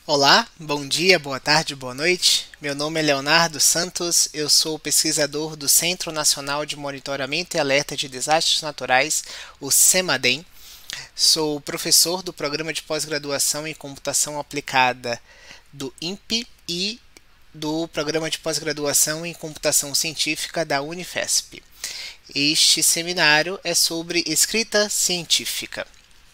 Olá, bom dia, boa tarde, boa noite. Meu nome é Leonardo Santos, eu sou pesquisador do Centro Nacional de Monitoramento e Alerta de Desastres Naturais, o CEMADEM. Sou professor do Programa de Pós-Graduação em Computação Aplicada do INPE e do Programa de Pós-Graduação em Computação Científica da Unifesp. Este seminário é sobre escrita científica.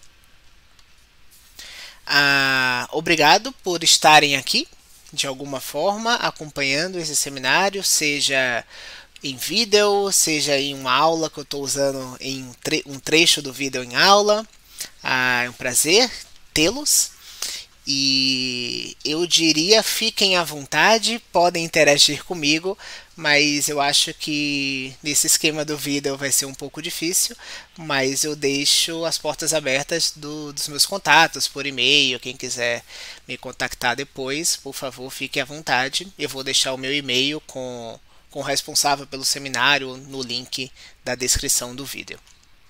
Obrigado por estarem aqui, de alguma forma, acompanhando esse seminário, seja em vídeo, seja em uma aula que eu estou usando em um trecho do vídeo em aula. É um prazer tê-los. E eu diria, fiquem à vontade, podem interagir comigo, mas eu acho que nesse esquema do vídeo vai ser um pouco difícil, mas eu deixo as portas abertas dos meus contatos por e-mail, quem quiser me contactar depois, por favor, fique à vontade. Eu vou deixar o meu e-mail com o responsável pelo seminário no link da descrição do vídeo.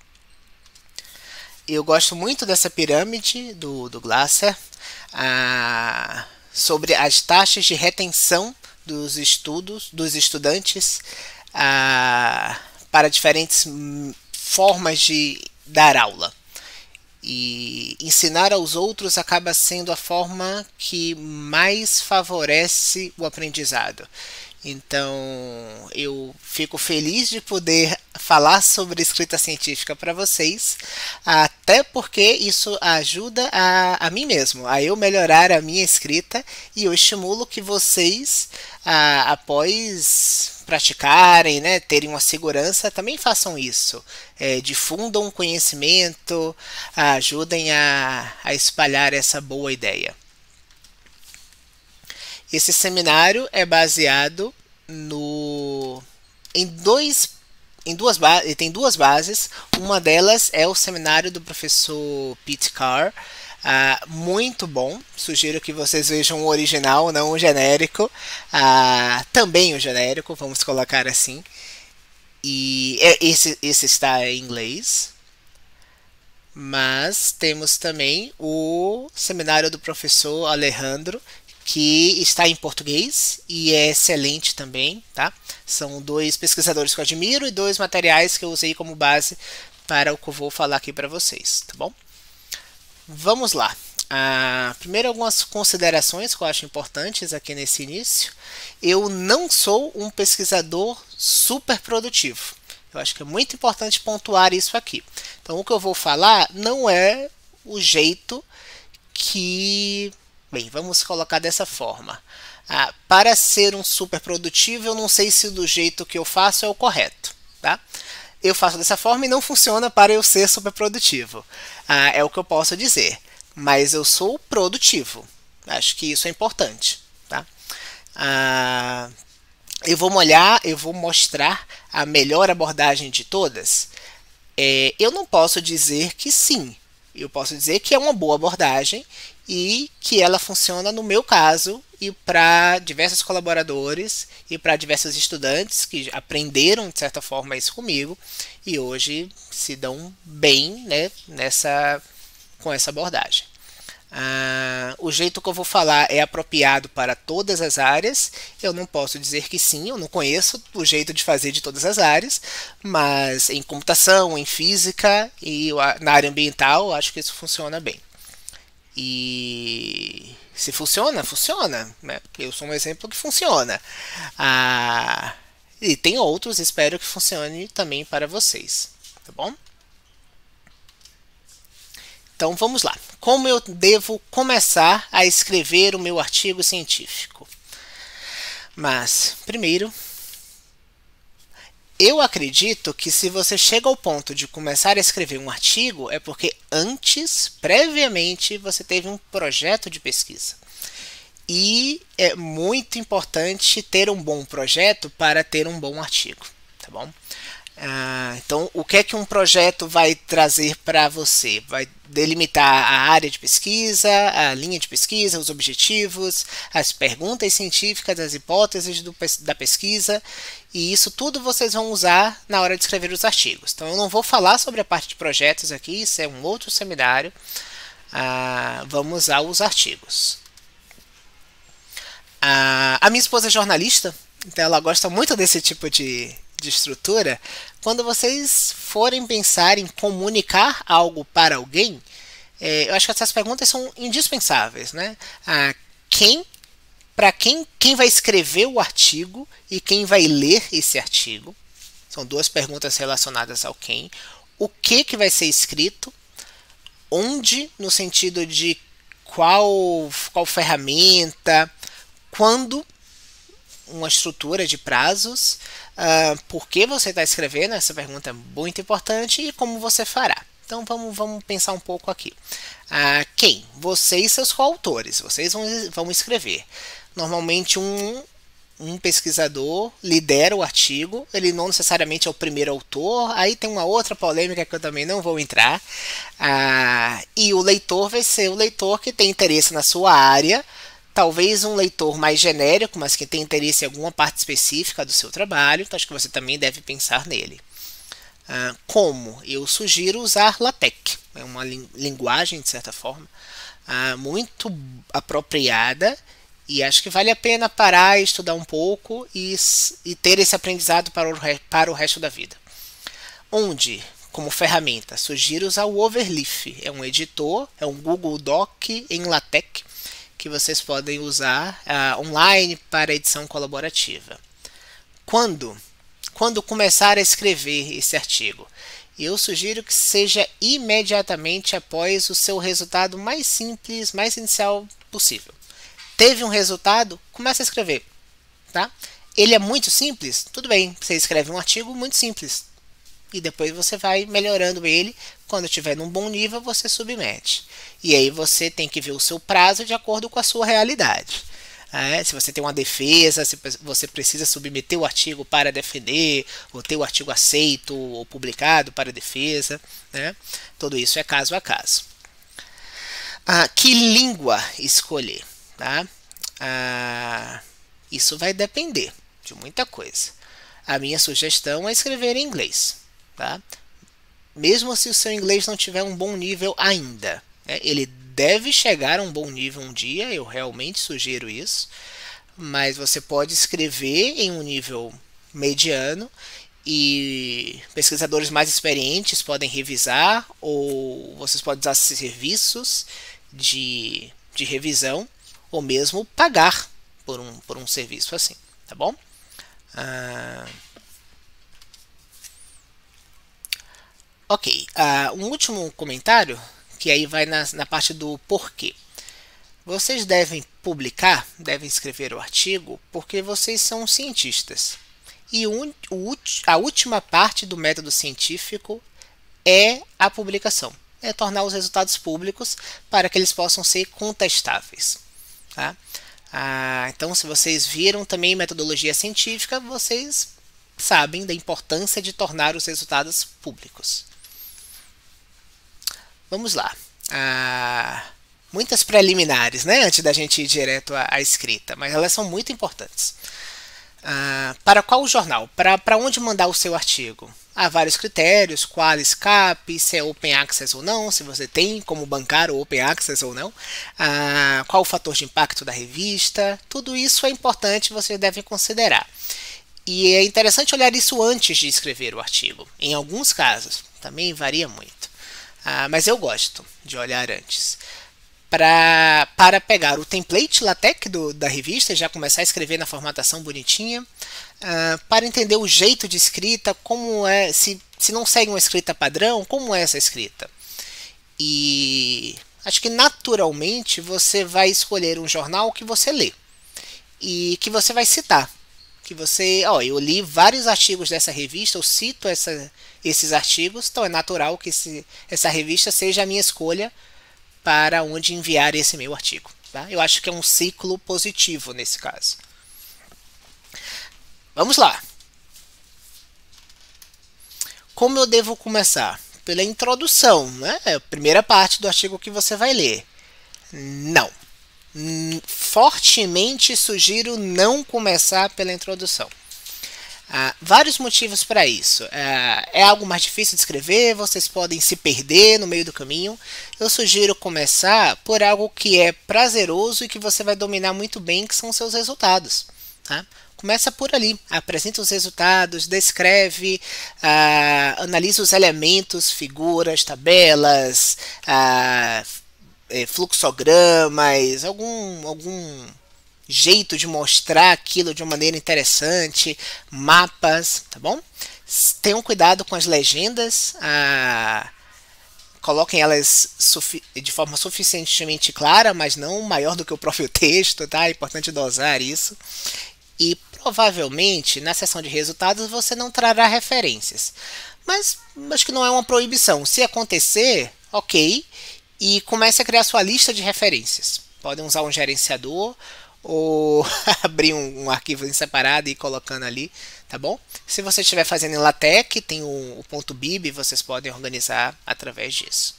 Eu gosto muito dessa pirâmide do Glasser, sobre as taxas de retenção dos estudantes para diferentes formas de dar aula. E ensinar aos outros acaba sendo a forma que mais favorece o aprendizado. Então, eu fico feliz de poder falar sobre escrita científica para vocês, até porque isso ajuda a mim mesmo, a eu melhorar a minha escrita, e eu estimulo que vocês, após praticarem, né, terem uma segurança, também façam isso. Difundam conhecimento, ajudem a espalhar essa boa ideia. Esse seminário é baseado em tem duas bases. Uma delas é o seminário do professor Pete Carr, muito bom. Sugiro que vocês vejam o original, não o genérico. Também o genérico, vamos colocar assim. E esse está em inglês. Mas temos também o seminário do professor Alejandro, que está em português e é excelente também, tá? São dois pesquisadores que eu admiro e dois materiais que eu usei como base para o que eu vou falar aqui para vocês, tá bom? Vamos lá. Primeiro, algumas considerações que eu acho importantes aqui nesse início. Eu não sou um pesquisador super produtivo. Eu acho que é muito importante pontuar isso aqui. Então, o que eu vou falar não é o jeito que... Bem, vamos colocar dessa forma. Para ser um super produtivo, eu não sei se do jeito que eu faço é o correto, tá? Eu faço dessa forma e não funciona para eu ser super produtivo. É o que eu posso dizer. Mas eu sou produtivo. Acho que isso é importante, tá? Eu vou mostrar a melhor abordagem de todas. Eu não posso dizer que sim. Eu posso dizer que é uma boa abordagem e que ela funciona no meu caso e para diversos colaboradores e para diversos estudantes que aprenderam de certa forma isso comigo e hoje se dão bem, né, com essa abordagem. O jeito que eu vou falar é apropriado para todas as áreas. Eu não posso dizer que sim, eu não conheço o jeito de fazer de todas as áreas, mas em computação, em física e na área ambiental, acho que isso funciona bem. E se funciona, funciona, né? Eu sou um exemplo que funciona. E tem outros, espero que funcione também para vocês, tá bom? Então vamos lá. Como eu devo começar a escrever o meu artigo científico? Mas, primeiro, eu acredito que se você chega ao ponto de começar a escrever um artigo, é porque antes, previamente, você teve um projeto de pesquisa. E é muito importante ter um bom projeto para ter um bom artigo, tá bom? Então, o que é que um projeto vai trazer para você? Vai delimitar a área de pesquisa, a linha de pesquisa, os objetivos, as perguntas científicas, as hipóteses da pesquisa, e isso tudo vocês vão usar na hora de escrever os artigos. Então, eu não vou falar sobre a parte de projetos aqui, isso é um outro seminário. Vamos usar os artigos. A minha esposa é jornalista, então ela gosta muito desse tipo de estrutura. Quando vocês forem pensar em comunicar algo para alguém, eu acho que essas perguntas são indispensáveis, né? Quem, para quem vai escrever o artigo e quem vai ler esse artigo? São duas perguntas relacionadas ao quem. O que vai ser escrito? Onde, no sentido de qual ferramenta, quando, uma estrutura de prazos, por que você está escrevendo, essa pergunta é muito importante, e como você fará. Então vamos pensar um pouco aqui. Quem? Você e seus coautores, vocês vão escrever. Normalmente um pesquisador lidera o artigo, ele não necessariamente é o primeiro autor, aí tem uma outra polêmica que eu também não vou entrar, e o leitor vai ser o leitor que tem interesse na sua área, talvez um leitor mais genérico, mas que tem interesse em alguma parte específica do seu trabalho, então acho que você também deve pensar nele. Como? Eu sugiro usar LaTeX, é uma linguagem, de certa forma, muito apropriada, e acho que vale a pena parar e estudar um pouco e ter esse aprendizado para o resto da vida. Onde, como ferramenta, sugiro usar o Overleaf. É um editor, é um Google Doc em LaTeX que vocês podem usar online para edição colaborativa. Quando começar a escrever esse artigo? Eu sugiro que seja imediatamente após o seu resultado mais simples, mais inicial possível. Teve um resultado, começa a escrever, tá? Ele é muito simples, tudo bem, você escreve um artigo muito simples e depois você vai melhorando ele. Quando estiver num bom nível, você submete. E aí você tem que ver o seu prazo de acordo com a sua realidade. Se você tem uma defesa, se você precisa submeter o artigo para defender, ou ter o artigo aceito ou publicado para defesa, né? Tudo isso é caso a caso. Que língua escolher? Tá? Isso vai depender de muita coisa. A minha sugestão é escrever em inglês. Tá? Mesmo se o seu inglês não tiver um bom nível ainda. Né? Ele deve chegar a um bom nível um dia, eu realmente sugiro isso. Mas você pode escrever em um nível mediano e pesquisadores mais experientes podem revisar, ou vocês podem usar serviços de revisão, ou mesmo pagar por um serviço assim, tá bom? Ok, um último comentário, que aí vai na parte do porquê. Vocês devem publicar, devem escrever o artigo, porque vocês são cientistas. E a última parte do método científico é a publicação. É tornar os resultados públicos para que eles possam ser contestáveis. Tá? Então, se vocês viram também metodologia científica, vocês sabem da importância de tornar os resultados públicos. Vamos lá. Muitas preliminares, né, antes da gente ir direto à escrita, mas elas são muito importantes. Para qual jornal? Para onde mandar o seu artigo? Há vários critérios, qualis cap, se é open access ou não, se você tem como bancar o open access ou não, qual o fator de impacto da revista, tudo isso é importante, vocês devem considerar. E é interessante olhar isso antes de escrever o artigo. Em alguns casos, também varia muito, mas eu gosto de olhar antes. Para pegar o template LaTeX da revista, já começar a escrever na formatação bonitinha, para entender o jeito de escrita, como é, se não segue uma escrita padrão, como é essa escrita. E acho que naturalmente você vai escolher um jornal que você lê e que você vai citar. Eu li vários artigos dessa revista, eu cito esses artigos, então é natural que essa revista seja a minha escolha para onde enviar esse meu artigo. Tá? Eu acho que é um ciclo positivo nesse caso. Vamos lá. Como eu devo começar? Pela introdução, né? É a primeira parte do artigo que você vai ler. Não. Fortemente sugiro não começar pela introdução. Vários motivos para isso. É algo mais difícil de escrever, vocês podem se perder no meio do caminho. Eu sugiro começar por algo que é prazeroso e que você vai dominar muito bem, que são os seus resultados. Tá? Começa por ali, apresenta os resultados, descreve, analisa os elementos, figuras, tabelas, fluxogramas, algum jeito de mostrar aquilo de uma maneira interessante, mapas, tá bom? Tenham cuidado com as legendas, coloquem elas de forma suficientemente clara, mas não maior do que o próprio texto, tá? É importante dosar isso. E provavelmente na seção de resultados você não trará referências, mas acho que não é uma proibição. Se acontecer, ok, e comece a criar sua lista de referências. Podem usar um gerenciador ou abrir um arquivo em separado e ir colocando ali, tá bom? Se você estiver fazendo em LaTeX, tem o .bib, vocês podem organizar através disso.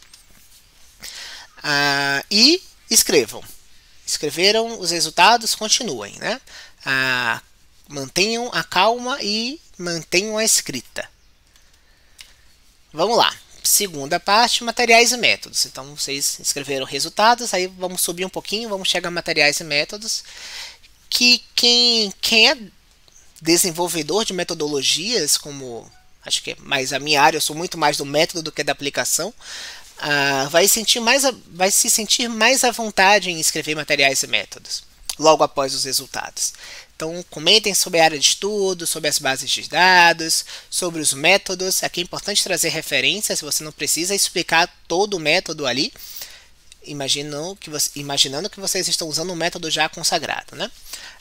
E escrevam. Escreveram os resultados, continuem, né? Mantenham a calma e mantenham a escrita. Vamos lá. Segunda parte, materiais e métodos. Então, vocês escreveram resultados, aí vamos subir um pouquinho, vamos chegar a materiais e métodos, que quem é desenvolvedor de metodologias, como acho que é mais a minha área, eu sou muito mais do método do que da aplicação, vai se sentir mais à vontade em escrever materiais e métodos, logo após os resultados. Então, comentem sobre a área de estudo, sobre as bases de dados, sobre os métodos. Aqui é importante trazer referências, você não precisa explicar todo o método ali, imaginando que vocês estão usando um método já consagrado, né?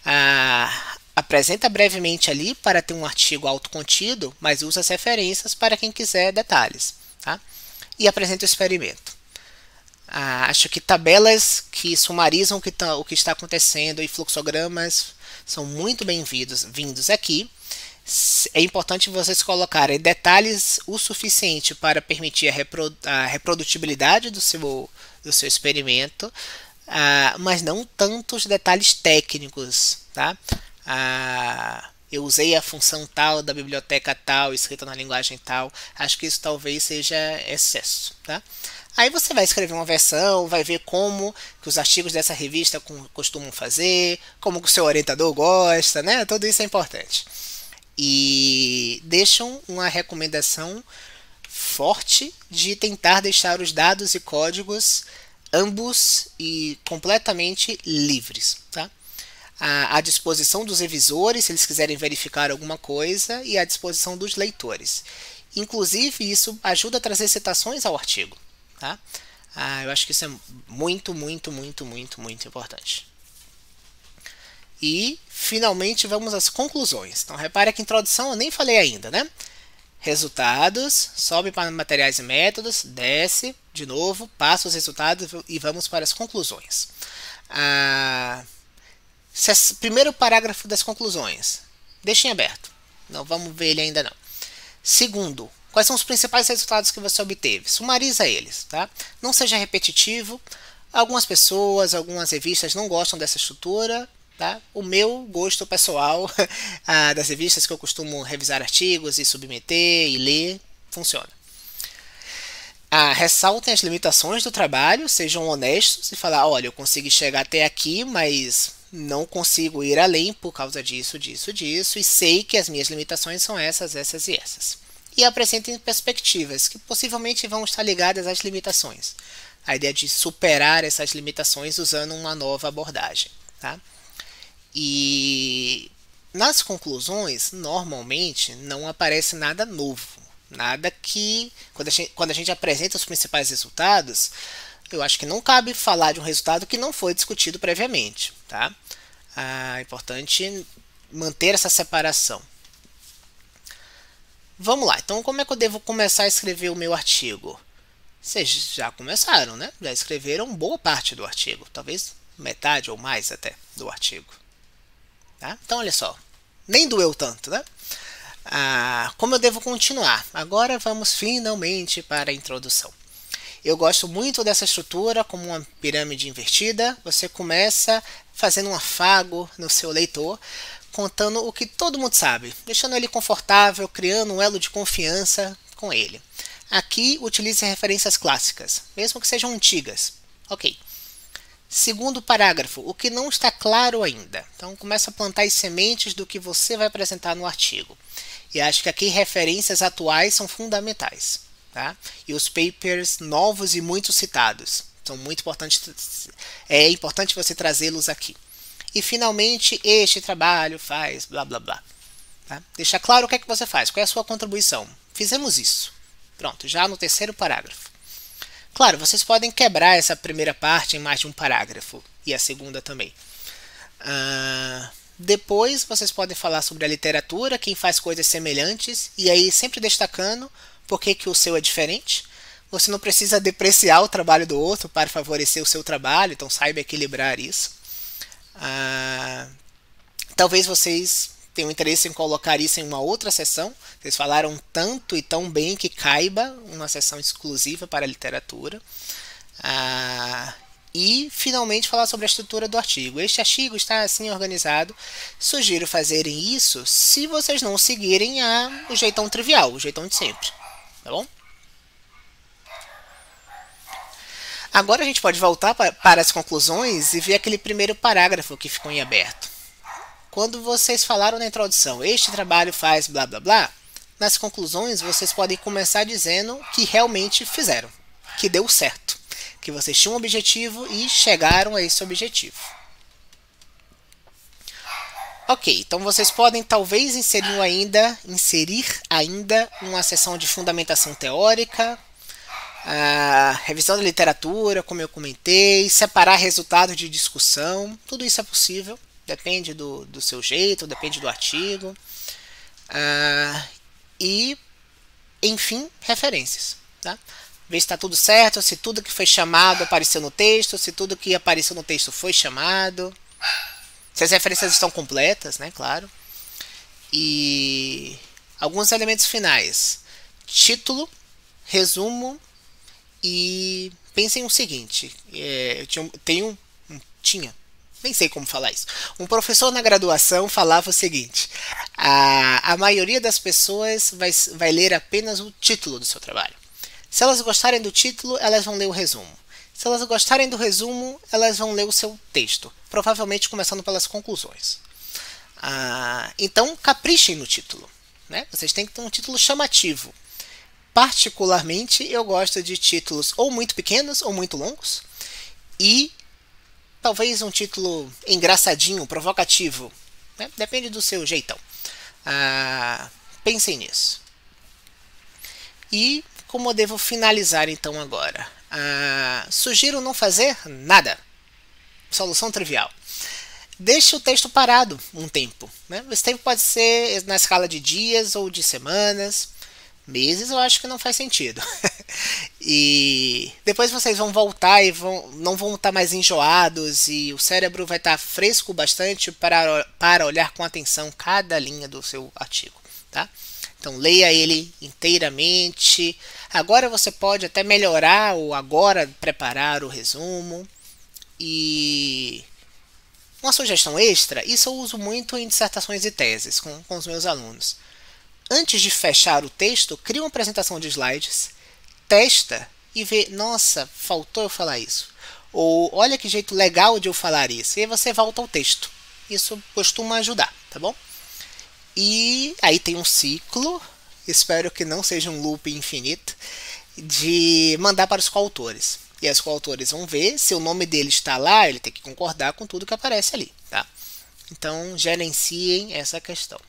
Apresenta brevemente ali para ter um artigo autocontido, mas usa as referências para quem quiser detalhes, tá? E apresenta o experimento. Acho que tabelas que sumarizam o que está acontecendo e fluxogramas são muito bem-vindos aqui. É importante vocês colocarem detalhes o suficiente para permitir a reprodutibilidade do seu experimento, mas não tantos detalhes técnicos, tá? Eu usei a função tal da biblioteca tal, escrita na linguagem tal. Acho que isso talvez seja excesso, tá? Aí você vai escrever uma versão, vai ver como que os artigos dessa revista costumam fazer, como que o seu orientador gosta, né? Tudo isso é importante. E deixam uma recomendação forte de tentar deixar os dados e códigos ambos e completamente livres, tá? À disposição dos revisores, se eles quiserem verificar alguma coisa, e à disposição dos leitores. Inclusive, isso ajuda a trazer citações ao artigo. Tá? Eu acho que isso é muito importante. E, finalmente, vamos às conclusões. Então, repare que a introdução eu nem falei ainda, né? Resultados, sobe para materiais e métodos, desce, de novo, passa os resultados e vamos para as conclusões. Primeiro parágrafo das conclusões. Deixem aberto. Não vamos ver ele ainda não. Segundo, quais são os principais resultados que você obteve? Sumariza eles, tá? Não seja repetitivo. Algumas pessoas, algumas revistas não gostam dessa estrutura, tá? O meu gosto pessoal das revistas que eu costumo revisar artigos e submeter e ler, funciona. Ressaltem as limitações do trabalho, sejam honestos e falar, olha, eu consegui chegar até aqui, mas não consigo ir além por causa disso, e sei que as minhas limitações são essas e essas. E apresentem perspectivas que possivelmente vão estar ligadas às limitações. A ideia de superar essas limitações usando uma nova abordagem, tá? E nas conclusões, normalmente, não aparece nada novo. Nada que, quando a gente apresenta os principais resultados, eu acho que não cabe falar de um resultado que não foi discutido previamente, tá? É importante manter essa separação. Vamos lá, então como é que eu devo começar a escrever o meu artigo? Vocês já começaram, né? Já escreveram boa parte do artigo, talvez metade ou mais até do artigo. Tá? Então olha só, nem doeu tanto, né? Como eu devo continuar? Agora vamos finalmente para a introdução. Eu gosto muito dessa estrutura como uma pirâmide invertida. Você começa fazendo um afago no seu leitor, contando o que todo mundo sabe, deixando ele confortável, criando um elo de confiança com ele. Aqui, utilize referências clássicas, mesmo que sejam antigas. Ok. Segundo parágrafo, o que não está claro ainda. Então, começa a plantar as sementes do que você vai apresentar no artigo. E acho que aqui referências atuais são fundamentais. Tá? E os papers novos e muito citados. São muito importantes. É importante você trazê-los aqui. E, finalmente, este trabalho faz blá blá blá. Tá? Deixa claro o que é que você faz, qual é a sua contribuição. Fizemos isso. Pronto, já no terceiro parágrafo. Claro, vocês podem quebrar essa primeira parte em mais de um parágrafo, e a segunda também. Depois, vocês podem falar sobre a literatura, quem faz coisas semelhantes, e aí sempre destacando por que o seu é diferente. Você não precisa depreciar o trabalho do outro para favorecer o seu trabalho, então saiba equilibrar isso. Talvez vocês tenham interesse em colocar isso em uma outra sessão. Vocês falaram tanto e tão bem que caiba uma sessão exclusiva para a literatura. E, finalmente, falar sobre a estrutura do artigo. Este artigo está assim organizado. Sugiro fazerem isso se vocês não seguirem o jeitão trivial, o jeitão de sempre. Tá bom? Agora a gente pode voltar para as conclusões e ver aquele primeiro parágrafo que ficou em aberto. Quando vocês falaram na introdução, este trabalho faz blá blá blá, nas conclusões vocês podem começar dizendo que realmente fizeram, que deu certo, que vocês tinham um objetivo e chegaram a esse objetivo. Ok, então vocês podem talvez inserir ainda uma sessão de fundamentação teórica, revisão da literatura, como eu comentei, separar resultados de discussão, tudo isso é possível. Depende do seu jeito, depende do artigo. E, enfim, referências. Tá? Ver se está tudo certo, se tudo que foi chamado apareceu no texto, se tudo que apareceu no texto foi chamado. Se as referências estão completas, né? Claro. E alguns elementos finais. Título, resumo e pensem o seguinte. Nem sei como falar isso. Um professor na graduação falava o seguinte: a maioria das pessoas vai ler apenas o título do seu trabalho. Se elas gostarem do título, elas vão ler o resumo. Se elas gostarem do resumo, elas vão ler o seu texto, provavelmente começando pelas conclusões. Então, caprichem no título. Né? Vocês têm que ter um título chamativo. Particularmente, eu gosto de títulos ou muito pequenos ou muito longos. E talvez um título engraçadinho, provocativo. Né? Depende do seu jeitão. Pensem nisso. E como eu devo finalizar então agora? Sugiro não fazer nada. Solução trivial. Deixe o texto parado um tempo. Né? Esse tempo pode ser na escala de dias ou de semanas. Meses eu acho que não faz sentido. E depois vocês vão voltar e não vão estar mais enjoados e o cérebro vai estar fresco bastante para olhar com atenção cada linha do seu artigo. Tá? Então leia ele inteiramente. Agora você pode até melhorar ou agora preparar o resumo. E uma sugestão extra, isso eu uso muito em dissertações e teses com os meus alunos. Antes de fechar o texto, cria uma apresentação de slides, testa e vê, nossa, faltou eu falar isso. Ou olha que jeito legal de eu falar isso. E aí você volta ao texto. Isso costuma ajudar, tá bom? E aí tem um ciclo, espero que não seja um loop infinito, de mandar para os coautores. E os coautores vão ver, se o nome dele está lá, ele tem que concordar com tudo que aparece ali. Tá? Então, gerenciem essa questão.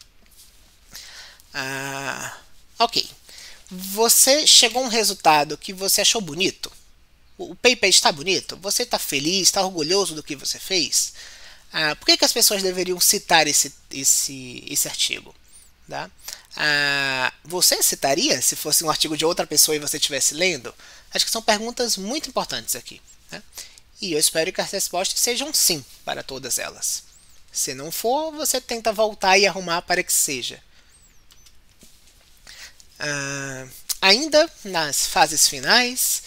Ok. Você chegou a um resultado que você achou bonito? O paper está bonito? Você está feliz? Está orgulhoso do que você fez? Por que as pessoas deveriam citar esse artigo? Tá? Você citaria se fosse um artigo de outra pessoa e você estivesse lendo? Acho que são perguntas muito importantes aqui. Né? E eu espero que as respostas sejam sim para todas elas. Se não for, você tenta voltar e arrumar para que seja. Ainda nas fases finais,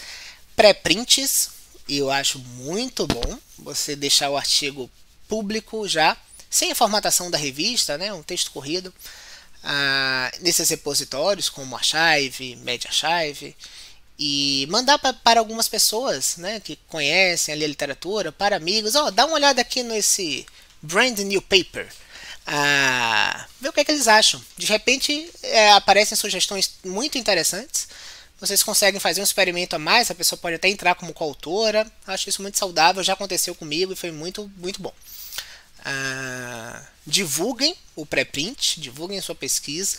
pré-prints, eu acho muito bom você deixar o artigo público já, sem a formatação da revista, né, um texto corrido, nesses repositórios como Archive, MediArchive, e mandar para algumas pessoas, né, que conhecem ali a literatura, para amigos, dá uma olhada aqui nesse brand new paper, ver o que eles acham. De repente aparecem sugestões muito interessantes, vocês conseguem fazer um experimento a mais, a pessoa pode até entrar como coautora, acho isso muito saudável, já aconteceu comigo e foi muito, muito bom. Divulguem o pré-print, divulguem sua pesquisa,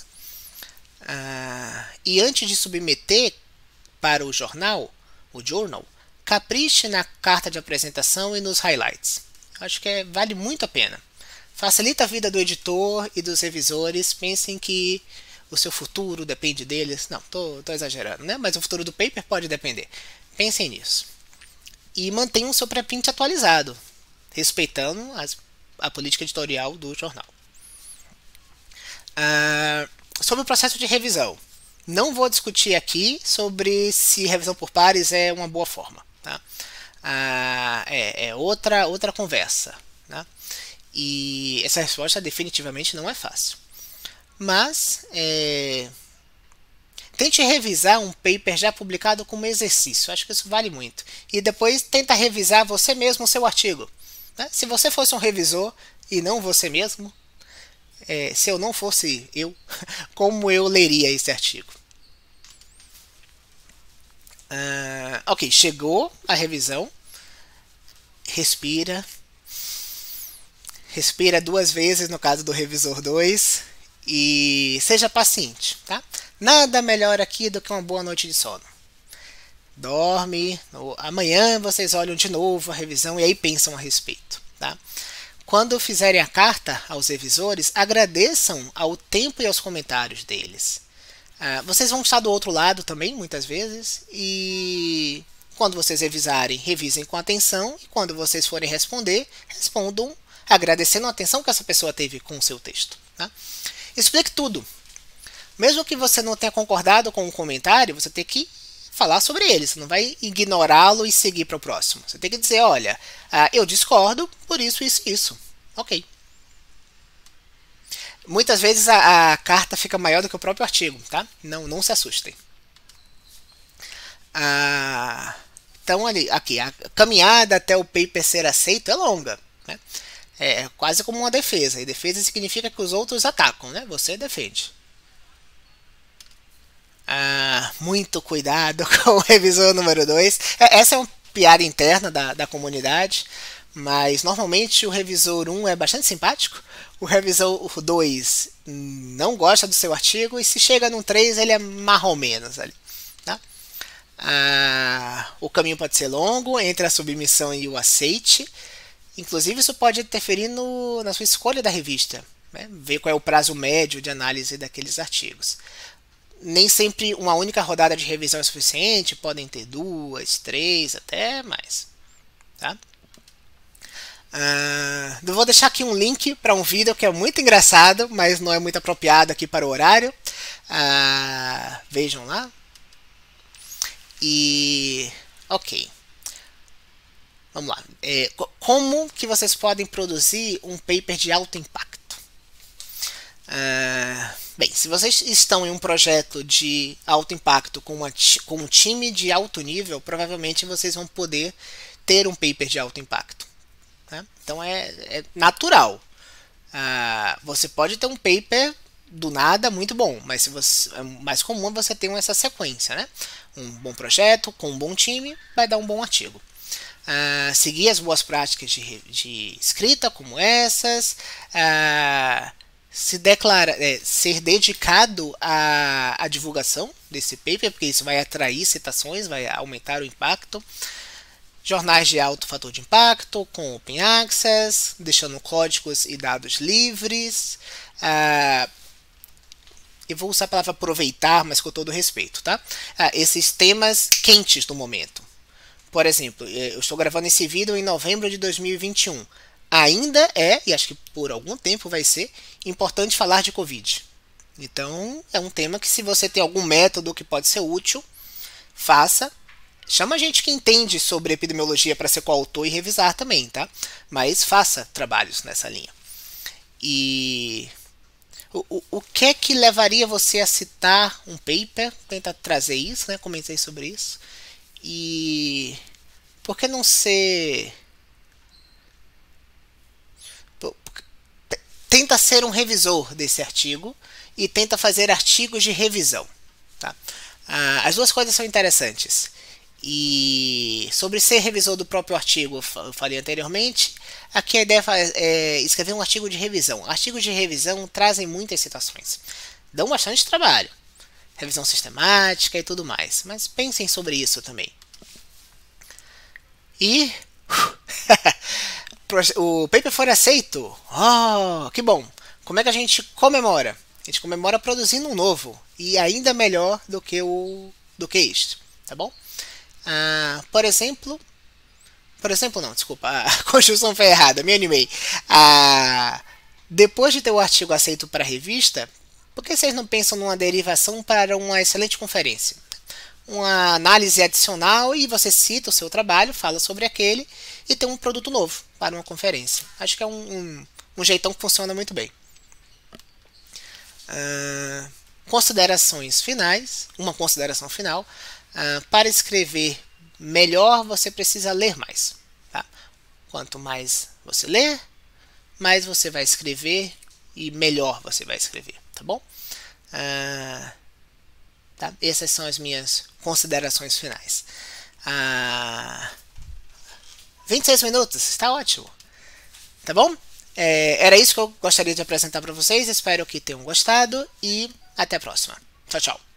e antes de submeter para o jornal, capriche na carta de apresentação e nos highlights. Acho que vale muito a pena. Facilita a vida do editor e dos revisores. Pensem que o seu futuro depende deles. Não, tô exagerando, né? Mas o futuro do paper pode depender. Pensem nisso. E mantenham o seu pré-print atualizado, respeitando a política editorial do jornal. Sobre o processo de revisão. Não vou discutir aqui sobre se revisão por pares é uma boa forma. Tá? É outra conversa. Tá? E essa resposta definitivamente não é fácil. Mas tente revisar um paper já publicado como exercício. Acho que isso vale muito. E depois tenta revisar você mesmo o seu artigo. Né? Se você fosse um revisor e não você mesmo, se eu não fosse eu, como eu leria esse artigo? Ok, chegou a revisão. Respira 2 vezes no caso do revisor 2 e seja paciente, tá? Nada melhor aqui do que uma boa noite de sono. Dorme, amanhã vocês olham de novo a revisão e aí pensam a respeito, tá? Quando fizerem a carta aos revisores, agradeçam ao tempo e aos comentários deles. Vocês vão estar do outro lado também, muitas vezes, e quando vocês revisarem, revisem com atenção, e quando vocês forem responder, respondam agradecendo a atenção que essa pessoa teve com o seu texto. Tá? Explique tudo. Mesmo que você não tenha concordado com um comentário, você tem que falar sobre ele, você não vai ignorá-lo e seguir para o próximo. Você tem que dizer, olha, eu discordo por isso, isso e isso. Ok. Muitas vezes a carta fica maior do que o próprio artigo, tá? Não se assustem. Então, aqui, a caminhada até o paper ser aceito é longa, né? É quase como uma defesa. E defesa significa que os outros atacam, né? Você defende. Muito cuidado com o revisor número 2. Essa é uma piada interna da comunidade, mas normalmente o revisor 1 é bastante simpático, o revisor 2 não gosta do seu artigo, e se chega no 3 ele é marrom menos ali. Tá? O caminho pode ser longo entre a submissão e o aceite, inclusive isso pode interferir na sua escolha da revista, né? Ver qual é o prazo médio de análise daqueles artigos. Nem sempre uma única rodada de revisão é suficiente, podem ter 2, 3, até mais. Tá? Eu vou deixar aqui um link para um vídeo que é muito engraçado, mas não é muito apropriado aqui para o horário. Vejam lá. E ok. Vamos lá. Como que vocês podem produzir um paper de alto impacto? Bem, se vocês estão em um projeto de alto impacto com um time de alto nível, provavelmente vocês vão poder ter um paper de alto impacto. Tá? Então é natural. Você pode ter um paper do nada muito bom, mas é mais comum você ter essa sequência, né? Um bom projeto com um bom time vai dar um bom artigo. Seguir as boas práticas de escrita como essas, ser dedicado à divulgação desse paper, porque isso vai atrair citações, vai aumentar o impacto. Jornais de alto fator de impacto, com Open Access, deixando códigos e dados livres. Eu vou usar a palavra aproveitar, mas com todo respeito, tá? Esses temas quentes do momento. Por exemplo, eu estou gravando esse vídeo em novembro de 2021. Ainda e acho que por algum tempo vai ser, importante falar de Covid. Então, é um tema que, se você tem algum método que pode ser útil, faça. Chama gente que entende sobre epidemiologia para ser coautor e revisar também, tá? Mas faça trabalhos nessa linha. E o que é que levaria você a citar um paper? Tenta trazer isso, né? Comentei sobre isso. E por que não ser... Tenta ser um revisor desse artigo e tenta fazer artigos de revisão. Tá? As duas coisas são interessantes. E sobre ser revisor do próprio artigo, eu falei anteriormente. Aqui a ideia é escrever um artigo de revisão. Artigos de revisão trazem muitas citações. Dão bastante trabalho. Revisão sistemática e tudo mais. Mas pensem sobre isso também. E... o paper foi aceito. Oh, que bom. Como é que a gente comemora? A gente comemora produzindo um novo. E ainda melhor do que isto. Tá bom? Por exemplo, não, desculpa, a conjunção foi errada, me animei. Depois de ter o artigo aceito para a revista, por que vocês não pensam numa derivação para uma excelente conferência? Uma análise adicional e você cita o seu trabalho, fala sobre aquele e tem um produto novo para uma conferência. Acho que é um jeitão que funciona muito bem. Considerações finais, uma consideração final. Para escrever melhor, você precisa ler mais. Tá? Quanto mais você ler, mais você vai escrever e melhor você vai escrever. Tá bom? Tá? Essas são as minhas considerações finais. 26 minutos, está ótimo. Tá bom? Era isso que eu gostaria de apresentar para vocês. Espero que tenham gostado e até a próxima. Tchau, tchau.